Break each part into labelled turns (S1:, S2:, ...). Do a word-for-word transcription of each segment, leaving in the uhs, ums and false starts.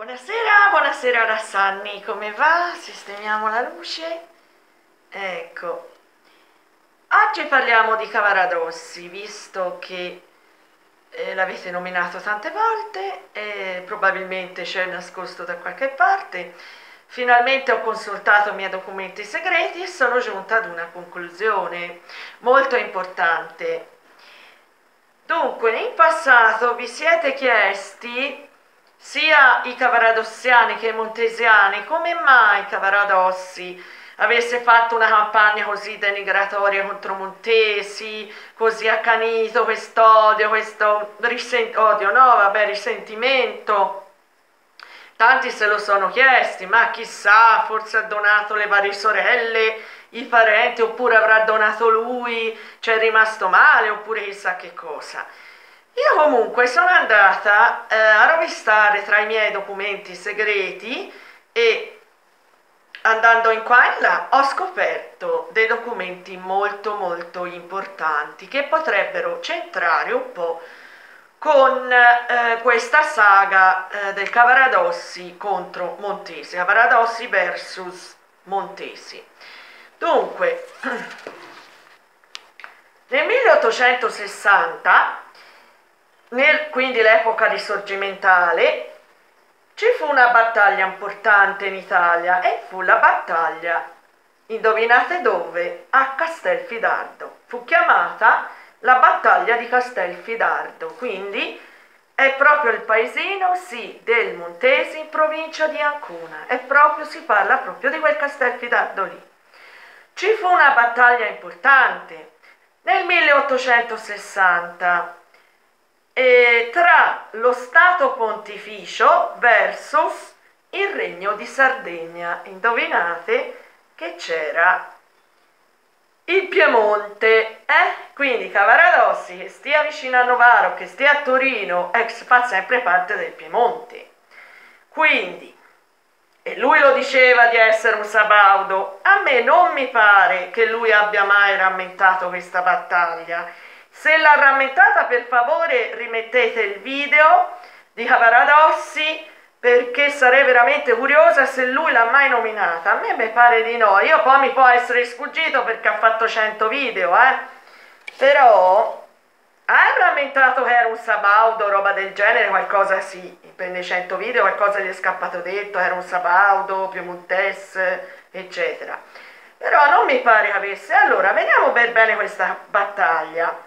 S1: Buonasera, buonasera da Sanni, come va? Sistemiamo la luce. Ecco, oggi parliamo di Cavaradossi, visto che eh, l'avete nominato tante volte e probabilmente c'è nascosto da qualche parte. Finalmente ho consultato i miei documenti segreti e sono giunta ad una conclusione molto importante. Dunque, in passato vi siete chiesti, sia i cavaradossiani che i montesiani, come mai Cavaradossi avesse fatto una campagna così denigratoria contro Montesi, così accanito, quest'odio, questo risen- odio, no, vabbè, risentimento. Tanti se lo sono chiesti, ma chissà, forse ha donato le varie sorelle, i parenti, oppure avrà donato lui, c'è rimasto male, oppure chissà che cosa. Io comunque sono andata eh, a rovistare tra i miei documenti segreti e andando in qua e in là ho scoperto dei documenti molto molto importanti che potrebbero centrare un po' con eh, questa saga eh, del Cavaradossi contro Montesi, Cavaradossi versus Montesi. Dunque, nel milleottocentosessanta, nel, quindi l'epoca risorgimentale, ci fu una battaglia importante in Italia e fu la battaglia, indovinate dove? A Castelfidardo. Fu chiamata la battaglia di Castelfidardo, quindi è proprio il paesino, sì, del Montesi in provincia di Ancona, è proprio, si parla proprio di quel Castelfidardo lì. Ci fu una battaglia importante nel milleottocentosessanta eh, tra lo Stato Pontificio versus il Regno di Sardegna. Indovinate che c'era il Piemonte, eh? Quindi Cavaradossi, che stia vicino a Novaro, che stia a Torino, ex fa sempre parte del Piemonte. Quindi, e lui lo diceva di essere un sabaudo, a me non mi pare che lui abbia mai rammentato questa battaglia. Se l'ha rammentata, per favore rimettete il video di Cavaradossi, perché sarei veramente curiosa se lui l'ha mai nominata. A me mi pare di no. Io poi mi può essere sfuggito perché ha fatto cento video, eh. Però ha rammentato che era un sabaudo, roba del genere, qualcosa sì. Per nei cento video qualcosa gli è scappato detto, era un sabaudo, piemontes, eccetera. Però non mi pare che avesse. Allora, vediamo per bene questa battaglia.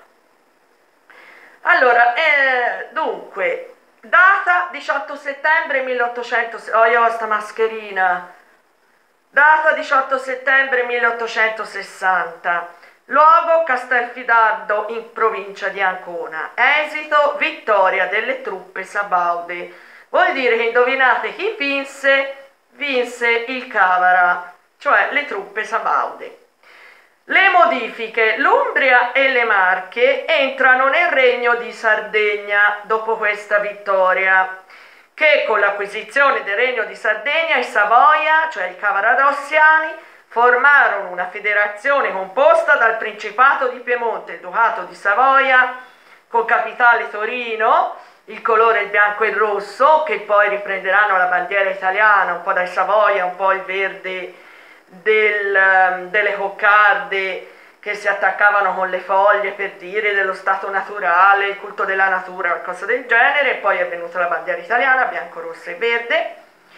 S1: Allora, eh, dunque, data diciotto settembre milleottocentosessanta, oh io ho sta mascherina, data diciotto settembre milleottocentosessanta, luogo Castelfidardo in provincia di Ancona, esito vittoria delle truppe sabaude, vuol dire che indovinate chi vinse? Vinse il Cavara, cioè le truppe sabaude. Le modifiche: l'Umbria e le Marche entrano nel Regno di Sardegna dopo questa vittoria, che con l'acquisizione del Regno di Sardegna e Savoia, cioè i Cavaradossiani, formarono una federazione composta dal Principato di Piemonte e il Ducato di Savoia, con capitale Torino, il colore il bianco e il rosso, che poi riprenderanno la bandiera italiana, un po' dai Savoia, un po' il verde Del, delle coccarde che si attaccavano con le foglie, per dire, dello stato naturale, il culto della natura, qualcosa del genere. E poi è venuta la bandiera italiana, bianco, rosso e verde,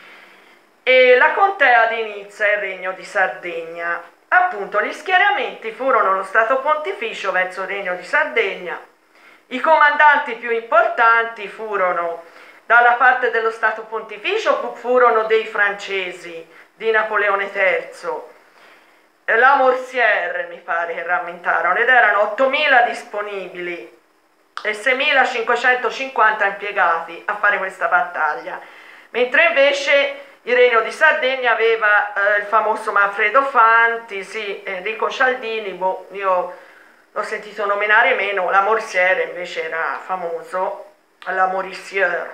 S1: e la contea di Nizza e il Regno di Sardegna. Appunto, gli schieramenti furono lo Stato Pontificio verso il Regno di Sardegna. I comandanti più importanti furono, dalla parte dello Stato Pontificio, furono dei francesi di Napoleone terzo, la Morsier mi pare che rammentarono, ed erano ottomila disponibili e seimilacinquecentocinquanta impiegati a fare questa battaglia, mentre invece il Regno di Sardegna aveva eh, il famoso Manfredo Fanti, sì, Enrico Cialdini, boh, io l'ho sentito nominare meno, la Morsier invece era famoso, la Morisier.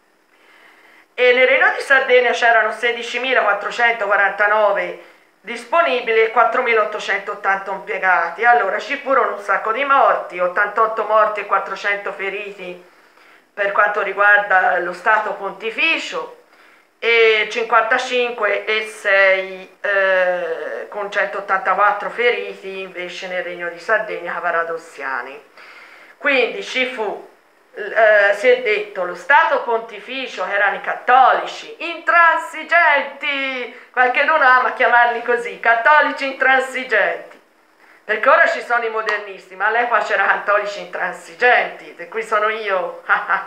S1: E nel Regno di Sardegna c'erano sedicimilaquattrocentoquarantanove disponibili e quattromilaottocentottanta impiegati. Allora ci furono un sacco di morti, ottantotto morti e quattrocento feriti per quanto riguarda lo Stato Pontificio, e cinquantacinque e sei eh, con centottantaquattro feriti invece nel Regno di Sardegna cavaradossiani. Quindi ci fu, eh, si è detto, lo Stato Pontificio, che erano i cattolici intransigenti, qualcuno ama chiamarli così, cattolici intransigenti, perché ora ci sono i modernisti, ma all'epoca c'era cattolici intransigenti, di cui sono io.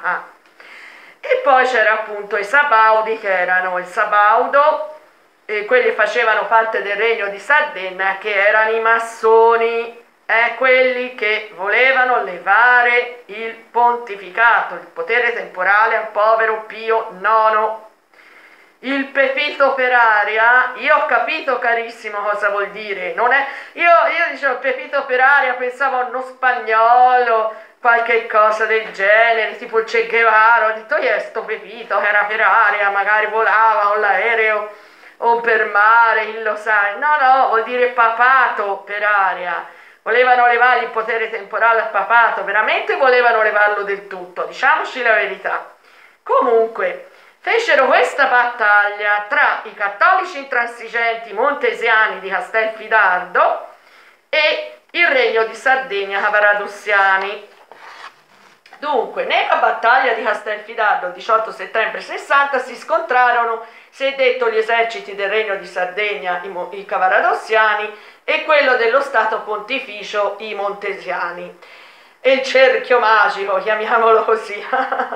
S1: E poi c'era appunto i Sabaudi, che erano il Sabaudo, e quelli che facevano parte del Regno di Sardegna, che erano i massoni, eh, quelli che volevano levare il pontificato, il potere temporale al povero Pio nono. Il pepito per aria, io ho capito carissimo cosa vuol dire, non è, io, io dicevo pepito per aria, pensavo a uno spagnolo, qualche cosa del genere, tipo il Che Guevara, ho detto io sto pepito che era per aria, magari volava con l'aereo o per mare, chi lo sa, no no, vuol dire papato per aria, volevano levare il potere temporale al papato, veramente volevano levarlo del tutto, diciamoci la verità. Comunque, fecero questa battaglia tra i cattolici intransigenti montesiani di Castelfidardo e il Regno di Sardegna cavaradossiani. Dunque, nella battaglia di Castelfidardo il diciotto settembre sessanta si scontrarono, si è detto, gli eserciti del Regno di Sardegna, i, i cavaradossiani, e quello dello Stato Pontificio, i montesiani. E il cerchio magico, chiamiamolo così.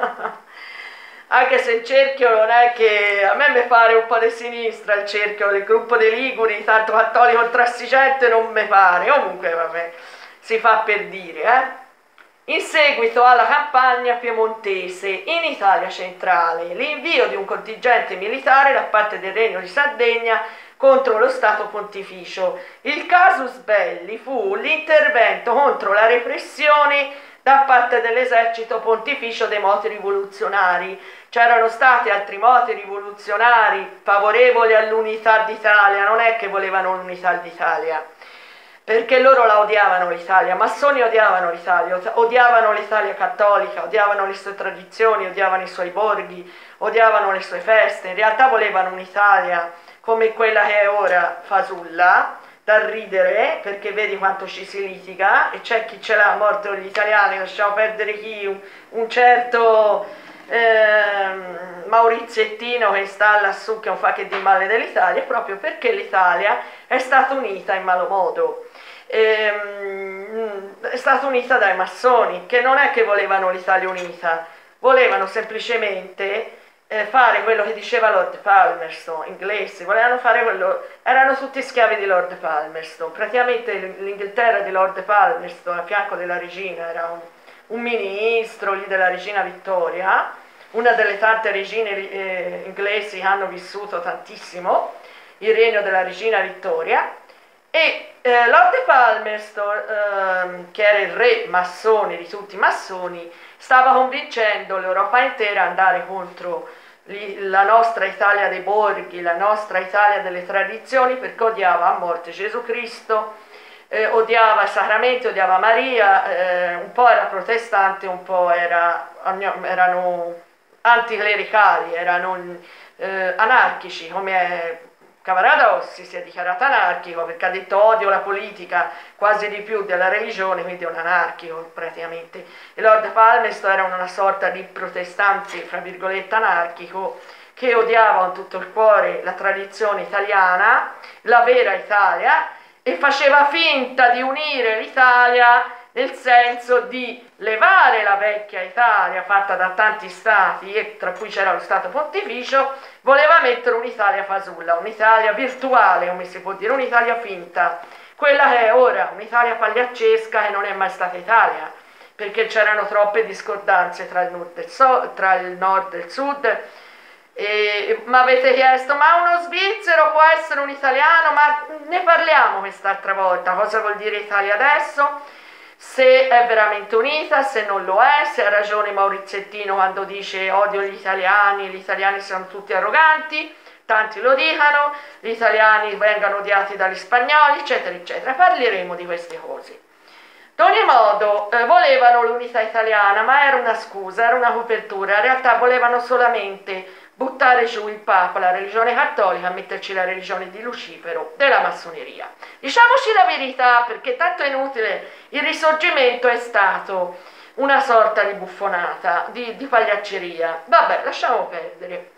S1: Anche se il cerchio non è che a me mi pare un po' di sinistra, il cerchio del gruppo dei Liguri, tanto cattolico intransigente non mi pare, comunque vabbè, si fa per dire, eh. In seguito alla campagna piemontese in Italia centrale, l'invio di un contingente militare da parte del Regno di Sardegna contro lo Stato Pontificio. Il casus belli fu l'intervento contro la repressione da parte dell'esercito pontificio dei moti rivoluzionari. C'erano stati altri moti rivoluzionari favorevoli all'unità d'Italia, non è che volevano l'unità d'Italia, perché loro la odiavano l'Italia, massoni odiavano l'Italia, odiavano l'Italia cattolica, odiavano le sue tradizioni, odiavano i suoi borghi, odiavano le sue feste, in realtà volevano un'Italia come quella che è ora fasulla, da ridere, perché vedi quanto ci si litiga, e c'è chi ce l'ha morto gli italiani, lasciamo perdere chi, un, un certo eh, Mauriziettino che sta lassù, che non fa che di male dell'Italia, proprio perché l'Italia è stata unita in malo modo. Ehm, è stata unita dai massoni, che non è che volevano l'Italia unita, volevano semplicemente eh, fare quello che diceva Lord Palmerston, inglesi, volevano fare quello, erano tutti schiavi di Lord Palmerston, praticamente l'Inghilterra di Lord Palmerston a fianco della regina, era un, un ministro lì della regina Vittoria, una delle tante regine eh, inglesi che hanno vissuto tantissimo, il regno della regina Vittoria, e eh, Lord Palmerston, ehm, che era il re massone di tutti i massoni, stava convincendo l'Europa intera ad andare contro la nostra Italia dei borghi, la nostra Italia delle tradizioni, perché odiava a morte Gesù Cristo, eh, odiava i sacramenti, odiava Maria, eh, un po' era protestante, un po' era, erano anticlericali, erano eh, anarchici, come Cavaradossi si è dichiarato anarchico perché ha detto odio la politica quasi di più della religione, quindi è un anarchico praticamente. E Lord Palmerston era una sorta di protestante, fra virgolette, anarchico, che odiava con tutto il cuore la tradizione italiana, la vera Italia, e faceva finta di unire l'Italia nel senso di levare la vecchia Italia fatta da tanti stati, e tra cui c'era lo Stato Pontificio, voleva mettere un'Italia fasulla, un'Italia virtuale, come si può dire, un'Italia finta, quella che è ora, un'Italia pagliaccesca che non è mai stata Italia, perché c'erano troppe discordanze tra il nord e il, so, tra il, nord e il sud. E mi avete chiesto, ma uno svizzero può essere un italiano? Ma ne parliamo quest'altra volta, cosa vuol dire Italia adesso? Se è veramente unita, se non lo è, se ha ragione Mauriziettino quando dice odio gli italiani, gli italiani sono tutti arroganti, tanti lo dicano, gli italiani vengano odiati dagli spagnoli, eccetera, eccetera. Parleremo di queste cose. Ad ogni modo, eh, volevano l'unità italiana, ma era una scusa, era una copertura, in realtà volevano solamente buttare giù il Papa, la religione cattolica, metterci la religione di Lucifero della massoneria. Diciamoci la verità, perché tanto è inutile, il risorgimento è stato una sorta di buffonata, di, di pagliacceria. Vabbè, lasciamo perdere.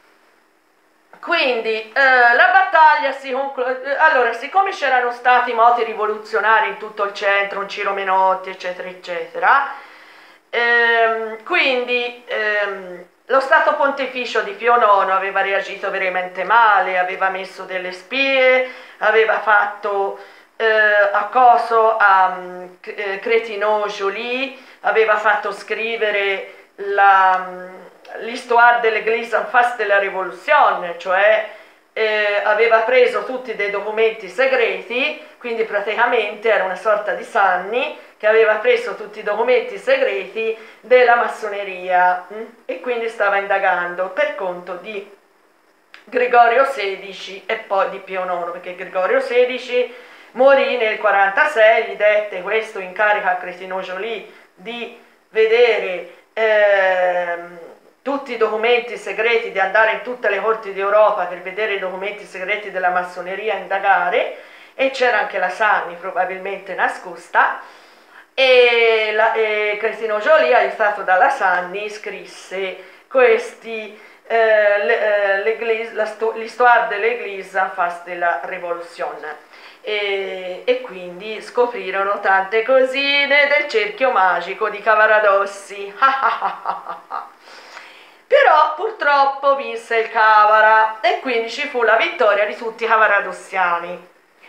S1: Quindi eh, la battaglia si conclude. Allora, siccome c'erano stati moti rivoluzionari in tutto il centro, un Ciro Menotti, eccetera, eccetera, ehm, quindi ehm, lo Stato Pontificio di Pio nono aveva reagito veramente male, aveva messo delle spie, aveva fatto eh, accoso a eh, Crétinau-Joly, aveva fatto scrivere la l'Histoire de l'Église en face de la Révolution, cioè eh, aveva preso tutti dei documenti segreti, quindi praticamente era una sorta di Sanni che aveva preso tutti i documenti segreti della massoneria mh? E quindi stava indagando per conto di Gregorio sedicesimo e poi di Pio nono, perché Gregorio sedicesimo morì nel quarantasei, gli dette questo incarico a Crétinau-Joly di vedere ehm, tutti i documenti segreti, di andare in tutte le corti d'Europa per vedere i documenti segreti della massoneria, indagare, e c'era anche la Sanni probabilmente nascosta, e, e Crétinau-Joly, aiutato dalla Sanni, scrisse questi eh, l'Histoire de l'Église en face de la Révolution. E, e quindi scoprirono tante cosine del cerchio magico di Cavaradossi. Però purtroppo vinse il Cavara e quindi ci fu la vittoria di tutti i cavaradossiani.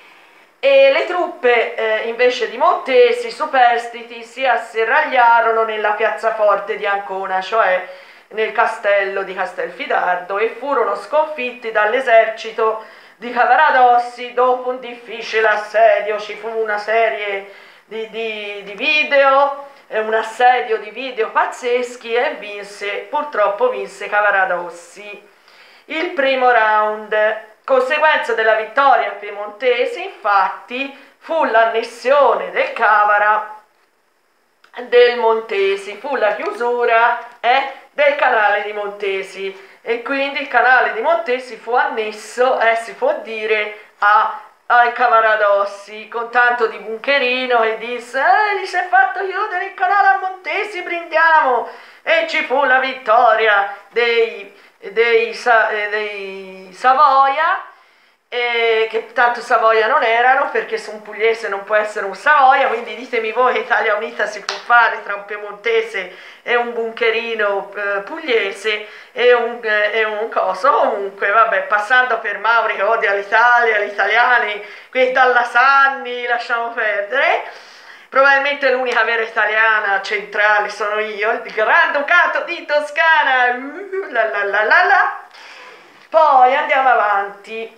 S1: E le truppe eh, invece di Montesi, superstiti, si asserragliarono nella piazzaforte di Ancona, cioè nel castello di Castelfidardo, e furono sconfitti dall'esercito di Cavaradossi dopo un difficile assedio. Ci fu una serie di, di, di video, un assedio di video pazzeschi, e vinse, purtroppo vinse Cavaradossi il primo round. Conseguenza della vittoria piemontese, infatti, fu l'annessione del Cavara del Montesi, fu la chiusura eh, del canale di Montesi, e quindi il canale di Montesi fu annesso, eh, si può dire, a ai Cavaradossi, con tanto di buncherino che disse eh, gli si è fatto chiudere il canale a Montesi, brindiamo, e ci fu la vittoria dei, dei, dei Savoia, eh, che tanto Savoia non erano, perché se un pugliese non può essere un Savoia, quindi ditemi voi che Italia Unita si può fare tra un piemontese e un buncherino eh, pugliese e un, eh, e un coso. Comunque vabbè, passando per Mauri che odia l'Italia, gli italiani, qui dalla Sanni, lasciamo perdere. Probabilmente l'unica vera italiana centrale sono io, il Granducato di Toscana. Uh, la la la la la. Poi andiamo avanti.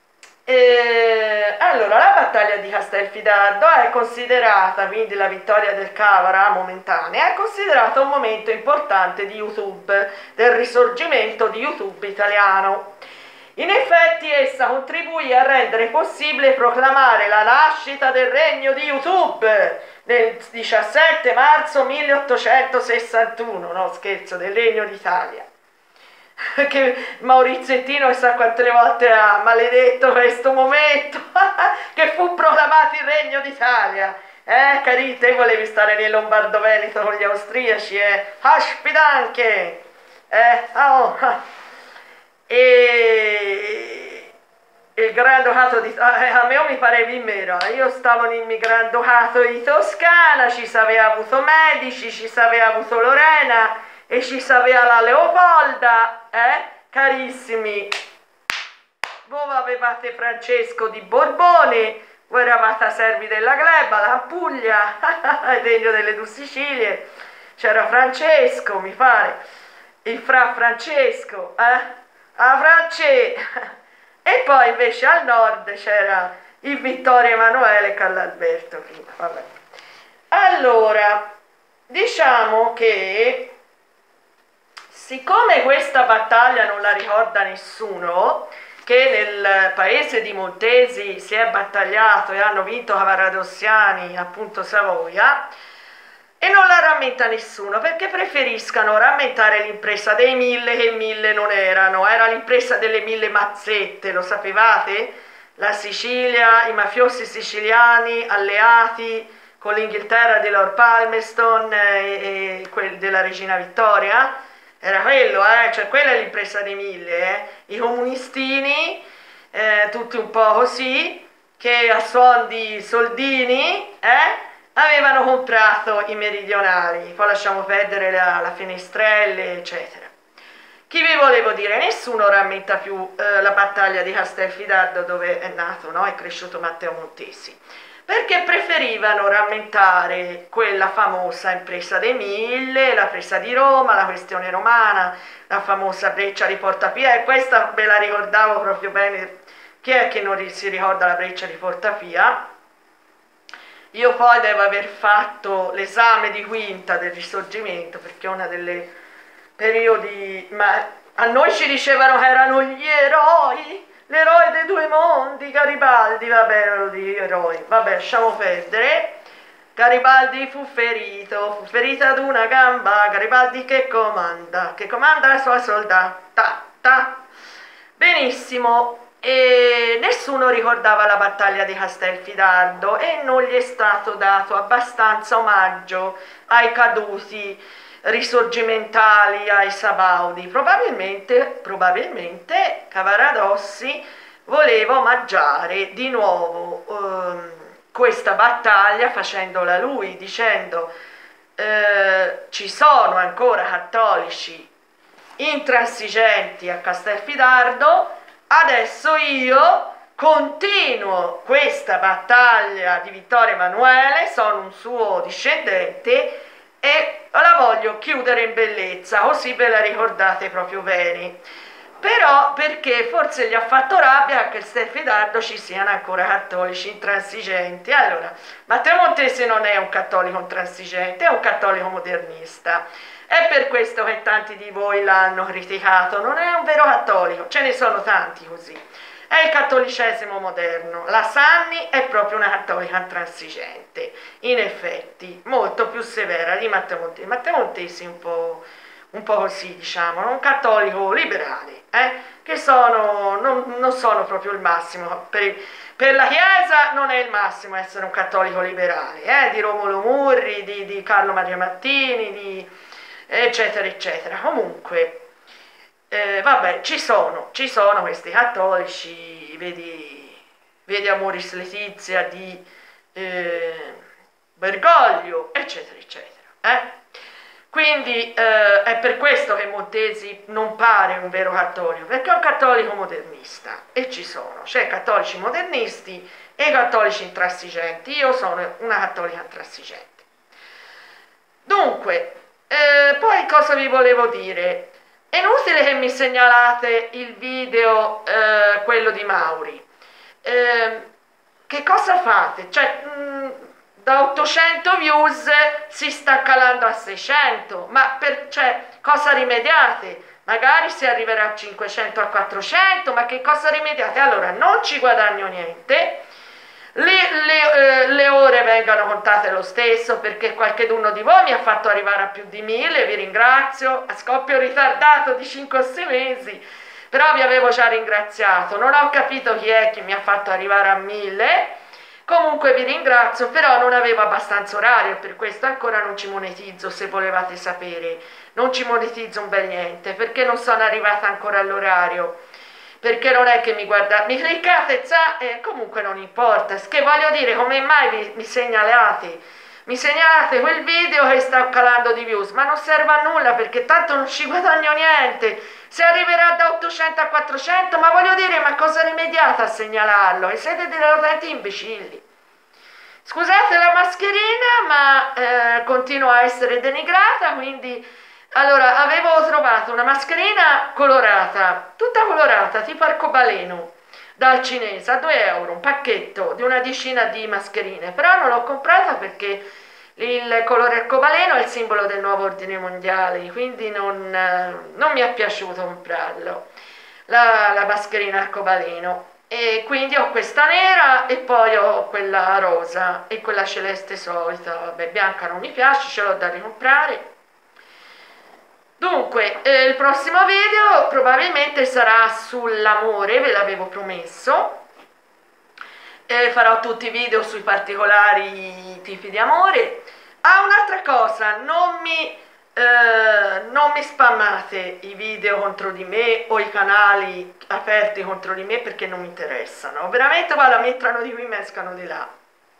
S1: Eh, allora, la battaglia di Castelfidardo è considerata, quindi la vittoria del Cavara momentanea, è considerata un momento importante di YouTube, del risorgimento di YouTube italiano. In effetti essa contribuì a rendere possibile proclamare la nascita del regno di YouTube nel diciassette marzo milleottocentosessantuno, no scherzo, del Regno d'Italia. Che Mauriziettino sa quante volte ha maledetto questo momento che fu proclamato il Regno d'Italia. Eh, cari, te volevi stare nel Lombardo-Veneto con gli austriaci, eh? Aspita anche! Eh, oh. E il Granducato di... a me mi parevi meno, io stavo nel Granducato di Toscana, ci sapeva avuto Medici, ci sapeva avuto Lorena, e ci sapeva la Leopolda, eh, carissimi. Voi avevate Francesco di Borbone, voi eravate servi della Gleba, la Puglia, il Regno delle Due Sicilie, c'era Francesco, mi pare, il fra Francesco, eh, a France, e poi invece al nord c'era il Vittorio Emanuele e Carlalberto prima, vabbè. Allora, diciamo che siccome questa battaglia non la ricorda nessuno, che nel paese di Montesi si è battagliato e hanno vinto cavaradossiani, appunto Savoia, e non la rammenta nessuno perché preferiscano rammentare l'impresa dei mille che mille non erano, era l'impresa delle mille mazzette, lo sapevate? La Sicilia, i mafiosi siciliani alleati con l'Inghilterra di Lord Palmerston e, e quelli della regina Vittoria, era quello, eh? Cioè quella è l'impresa dei mille, eh? I comunistini, eh, tutti un po' così, che a suon di soldini, eh? Avevano comprato i meridionali, poi lasciamo perdere la, la Fenestrelle, eccetera. Chi vi volevo dire? Nessuno rammenta più eh, la battaglia di Castelfidardo dove è nato, no? È cresciuto Matteo Montesi, perché preferivano rammentare quella famosa impresa dei mille, la presa di Roma, la questione romana, la famosa breccia di Portapia, e questa me la ricordavo proprio bene. Chi è che non si ricorda la breccia di Portapia? Io poi devo aver fatto l'esame di quinta del Risorgimento, perché è una delle periodi, ma a noi ci dicevano che erano gli eroi, l'eroe dei due mondi, Garibaldi, vabbè, lo dico, eroi, vabbè, lasciamo perdere. Garibaldi fu ferito, fu ferito ad una gamba, Garibaldi che comanda, che comanda la sua soldata, ta. Benissimo. E nessuno ricordava la battaglia di Castelfidardo e non gli è stato dato abbastanza omaggio ai caduti risorgimentali, ai sabaudi. Probabilmente, probabilmente Cavaradossi voleva omaggiare di nuovo ehm, questa battaglia facendola lui, dicendo eh, ci sono ancora cattolici intransigenti a Castelfidardo. Adesso io continuo questa battaglia di Vittorio Emanuele, sono un suo discendente e la voglio chiudere in bellezza, così ve la ricordate proprio bene. Però perché forse gli ha fatto rabbia che a Castelfidardo ci siano ancora cattolici intransigenti. Allora, Matteo Montesi non è un cattolico intransigente, è un cattolico modernista. È per questo che tanti di voi l'hanno criticato, non è un vero cattolico, ce ne sono tanti così. È il cattolicesimo moderno, la Sanni è proprio una cattolica intransigente, in effetti, molto più severa di Matteo Montesi. Matteo Montesi un po', un po' così, diciamo, un cattolico liberale, eh? Che sono, non, non sono proprio il massimo. Per, per la Chiesa non è il massimo essere un cattolico liberale, eh? Di Romolo Murri, di, di Carlo Maria Mattini, di... eccetera eccetera. Comunque eh, vabbè, ci sono ci sono questi cattolici, vedi, vedi Amoris Letizia di eh, Bergoglio, eccetera eccetera, eh? Quindi eh, è per questo che Montesi non pare un vero cattolico, perché è un cattolico modernista, e ci sono, cioè cattolici modernisti e cattolici intransigenti. Io sono una cattolica intransigente. Dunque, Eh, poi cosa vi volevo dire? È inutile che mi segnalate il video, eh, quello di Mauri. Eh, che cosa fate? Cioè, mh, da ottocento views si sta calando a seicento, ma per, cioè, cosa rimediate? Magari si arriverà a cinquecento, a quattrocento, ma che cosa rimediate? Allora, non ci guadagno niente. Le, le, eh, le ore vengano contate lo stesso, perché qualcheduno di voi mi ha fatto arrivare a più di mille, vi ringrazio, a scoppio ritardato di cinque o sei mesi, però vi avevo già ringraziato, non ho capito chi è che mi ha fatto arrivare a mille, comunque vi ringrazio, però non avevo abbastanza orario, per questo ancora non ci monetizzo, se volevate sapere, non ci monetizzo un bel niente, perché non sono arrivata ancora all'orario. Perché non è che mi guardate, mi cliccate, za, e comunque non importa, che voglio dire, come mai vi, mi segnalate, mi segnalate quel video che sta calando di views, ma non serve a nulla perché tanto non ci guadagno niente, se arriverà da ottocento a quattrocento, ma voglio dire, ma cosa rimediate a segnalarlo? E siete delle utenti imbecilli. Scusate la mascherina, ma eh, continuo a essere denigrata, quindi... Allora, avevo trovato una mascherina colorata, tutta colorata, tipo arcobaleno, dal cinese, a due euro, un pacchetto di una decina di mascherine, però non l'ho comprata perché il colore arcobaleno è il simbolo del nuovo ordine mondiale, quindi non, non mi è piaciuto comprarlo, la, la mascherina arcobaleno. e quindi ho questa nera e poi ho quella rosa e quella celeste solita. Vabbè, bianca non mi piace, ce l'ho da ricomprare. Dunque, eh, il prossimo video probabilmente sarà sull'amore, ve l'avevo promesso. Eh, farò tutti i video sui particolari tipi di amore. Ah, un'altra cosa, non mi, eh, non mi spammate i video contro di me o i canali aperti contro di me perché non mi interessano. Veramente, guarda, mi entrano di qui, mi escano di là.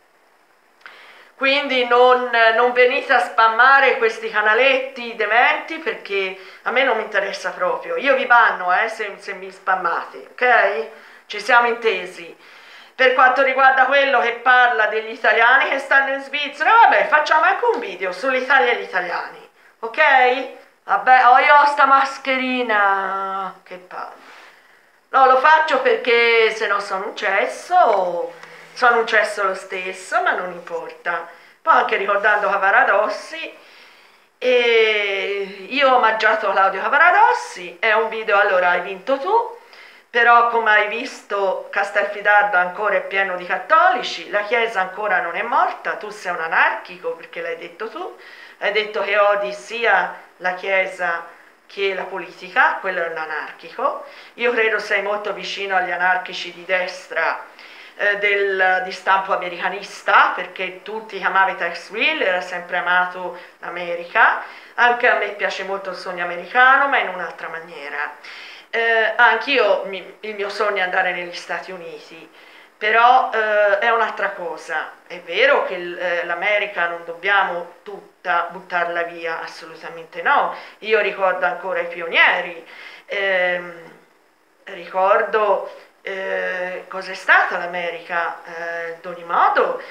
S1: Quindi non, non venite a spammare questi canaletti dementi perché a me non mi interessa proprio. Io vi banno eh, se, se mi spammate, ok? Ci siamo intesi. Per quanto riguarda quello che parla degli italiani che stanno in Svizzera, vabbè, facciamo anche un video sull'Italia e gli italiani, ok? Vabbè, oh, io ho sta mascherina, che palle. No, lo faccio perché se no sono un cesso, sono un cesso lo stesso, ma non importa. Poi anche ricordando Cavaradossi, e io ho omaggiato Claudio Cavaradossi, è un video, allora hai vinto tu, però come hai visto Castelfidardo ancora è pieno di cattolici, la Chiesa ancora non è morta, tu sei un anarchico perché l'hai detto tu, hai detto che odi sia la Chiesa che la politica, quello è un anarchico. Io credo sei molto vicino agli anarchici di destra eh, del, di stampo americanista, perché tu ti chiamavi Tex Will, era sempre amato l'America, anche a me piace molto il sogno americano, ma in un'altra maniera. Eh, anch'io, il mio sogno è andare negli Stati Uniti, però eh, è un'altra cosa. È vero che eh, l'America non dobbiamo tutta buttarla via, assolutamente no. Io ricordo ancora i pionieri, ehm, ricordo eh, cos'è stata l'America, eh, ad ogni modo.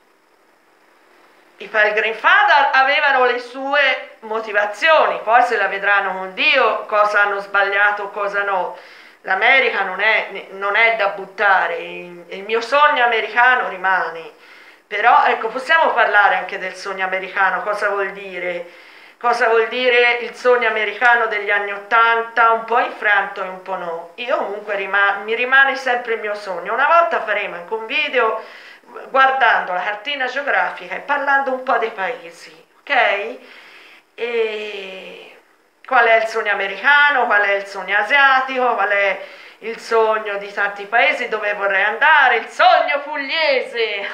S1: I Pilgrim Father avevano le sue motivazioni, poi se la vedranno con Dio cosa hanno sbagliato, cosa no. L'America non è, non è da buttare, il mio sogno americano rimane. Però ecco, possiamo parlare anche del sogno americano, cosa vuol dire? Cosa vuol dire il sogno americano degli anni Ottanta, un po' infranto e un po' no. Io comunque rima, mi rimane sempre il mio sogno. Una volta faremo anche un video guardando la cartina geografica e parlando un po' dei paesi, ok? E qual è il sogno americano, qual è il sogno asiatico, qual è il sogno di tanti paesi dove vorrei andare, il sogno pugliese.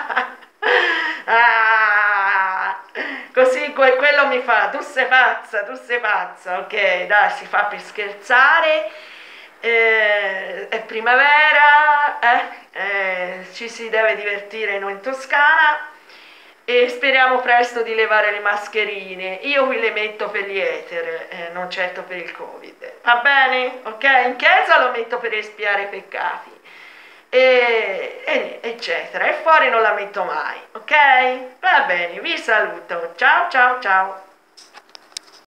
S1: Ah, così quello mi fa, tu sei pazza, tu sei pazza, ok, dai, si fa per scherzare. Eh, è primavera, eh, eh, ci si deve divertire noi in Toscana e speriamo presto di levare le mascherine. Io qui le metto per gli eter, eh, non certo per il Covid, va bene? Ok? In chiesa lo metto per espiare i peccati, e, e, eccetera, e fuori non la metto mai, ok? Va bene, vi saluto, ciao ciao ciao.